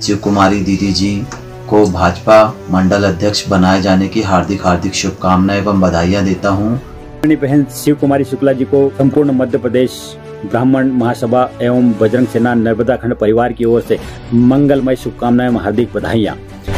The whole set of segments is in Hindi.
शिव कुमारी दीदी जी को भाजपा मंडल अध्यक्ष बनाए जाने की हार्दिक शुभकामनाएं एवं बधाइयां देता हूं। अपनी बहन शिव कुमारी शुक्ला जी को संपूर्ण मध्य प्रदेश ब्राह्मण महासभा एवं बजरंग सेना नर्मदा खंड परिवार की ओर से मंगलमय शुभकामनाएं एवं हार्दिक बधाइयां।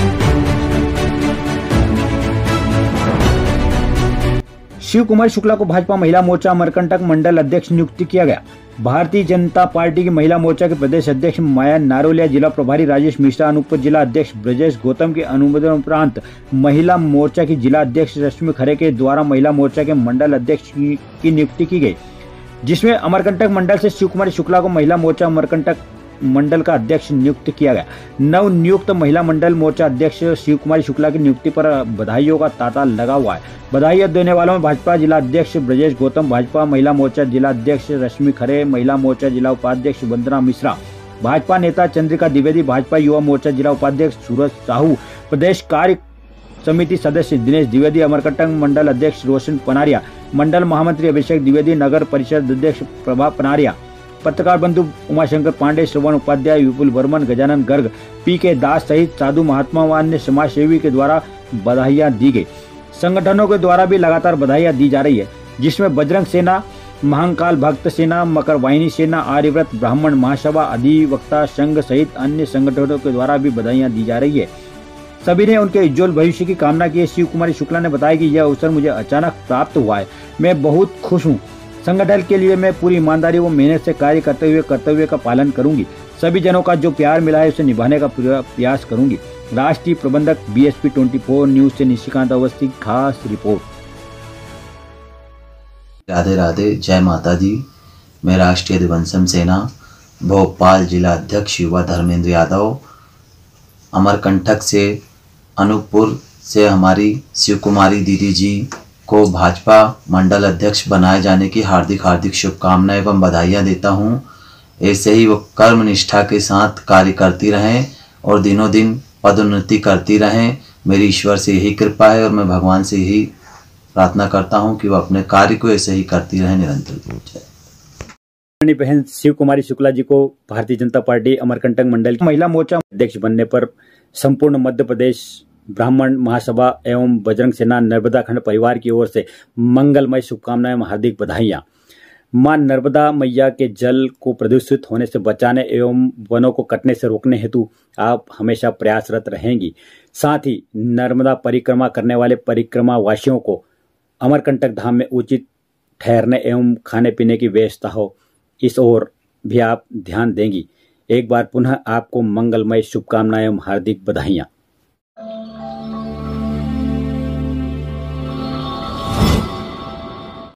शिव कुमारी शुक्ला को भाजपा महिला मोर्चा अमरकंटक मंडल अध्यक्ष नियुक्त किया गया। भारतीय जनता पार्टी की महिला मोर्चा के प्रदेश अध्यक्ष माया नारोलिया, जिला प्रभारी राजेश मिश्रा, अनूपपुर जिला अध्यक्ष ब्रजेश गौतम के अनुमोदन उपरांत महिला मोर्चा की जिला अध्यक्ष रश्मि खरे के द्वारा महिला मोर्चा के मंडल अध्यक्ष की नियुक्ति की गई, जिसमें अमरकंटक मंडल से शिव कुमारी शुक्ला को महिला मोर्चा अमरकंटक मंडल का अध्यक्ष नियुक्त किया गया। नव नियुक्त महिला मंडल मोर्चा अध्यक्ष शिव कुमारी शुक्ला की नियुक्ति पर बधाइयों का तांता लगा हुआ है। बधाई देने वालों में भाजपा जिला अध्यक्ष ब्रजेश गौतम, भाजपा महिला मोर्चा जिला अध्यक्ष रश्मि खरे, महिला मोर्चा जिला उपाध्यक्ष वंदना मिश्रा, भाजपा नेता चंद्रिका द्विवेदी, भाजपा युवा मोर्चा जिला उपाध्यक्ष सूरज साहू, प्रदेश कार्य समिति सदस्य दिनेश द्विवेदी, अमरकंटक मंडल अध्यक्ष रोशन पनारिया, मंडल महामंत्री अभिषेक द्विवेदी, नगर परिषद अध्यक्ष प्रभा पनारिया, पत्रकार बंधु उमाशंकर पांडे, श्रवण उपाध्याय, विपुल वर्मन, गजानन गर्ग, पी.के. दास सहित साधु महात्मा व अन्य समाज सेवी के द्वारा बधाइयां दी गई। संगठनों के द्वारा भी लगातार बधाइयां दी जा रही है, जिसमें बजरंग सेना, महाकाल भक्त सेना, मकर वाहिनी सेना, आर्यव्रत ब्राह्मण महासभा, अधिवक्ता संघ सहित अन्य संगठनों के द्वारा भी बधाइयां दी जा रही है। सभी ने उनके उज्जवल भविष्य की कामना की है। शिव कुमारी शुक्ला ने बताया कि यह अवसर मुझे अचानक प्राप्त हुआ है। मैं बहुत खुश हूँ। संगठन के लिए मैं पूरी ईमानदारी व मेहनत से कार्य करते हुए कर्तव्य का पालन करूंगी। सभी जनों का जो प्यार मिला है उसे निभाने का पूरा प्रयास करूंगी। राष्ट्रीय प्रबंधक BSP 24 न्यूज से निशिकांत अवस्थी, खास रिपोर्ट। राधे राधे, जय माता दी। मैं राष्ट्रीय दिवंसम सेना भोपाल जिला अध्यक्ष युवा धर्मेंद्र यादव, अमरकंटक से अनूपपुर से हमारी शिव कुमारी दीदी जी को भाजपा मंडल अध्यक्ष बनाए जाने की हार्दिक शुभकामनाएं एवं बधाइयां देता हूं। ऐसे ही वो कर्म निष्ठा के साथ कार्य करती रहें और दिनों दिन पदोन्नति करती रहें। मेरी ईश्वर से यही कृपा है और मैं भगवान से यही प्रार्थना करता हूं कि वो अपने कार्य को ऐसे ही करती रहें निरंतर। अपनी बहन शिव कुमारी शुक्ला जी को भारतीय जनता पार्टी अमरकंटक मंडल महिला मोर्चा अध्यक्ष बनने पर संपूर्ण मध्य प्रदेश ब्राह्मण महासभा एवं बजरंग सेना नर्मदा खंड परिवार की ओर से मंगलमय शुभकामनाएं एवं हार्दिक बधाइयां। मां नर्मदा मैया के जल को प्रदूषित होने से बचाने एवं वनों को कटने से रोकने हेतु आप हमेशा प्रयासरत रहेंगी। साथ ही नर्मदा परिक्रमा करने वाले परिक्रमा वासियों को अमरकंटक धाम में उचित ठहरने एवं खाने पीने की व्यवस्था हो, इस ओर भी आप ध्यान देंगी। एक बार पुनः आपको मंगलमय शुभकामनाएं एवं हार्दिक बधाइयां।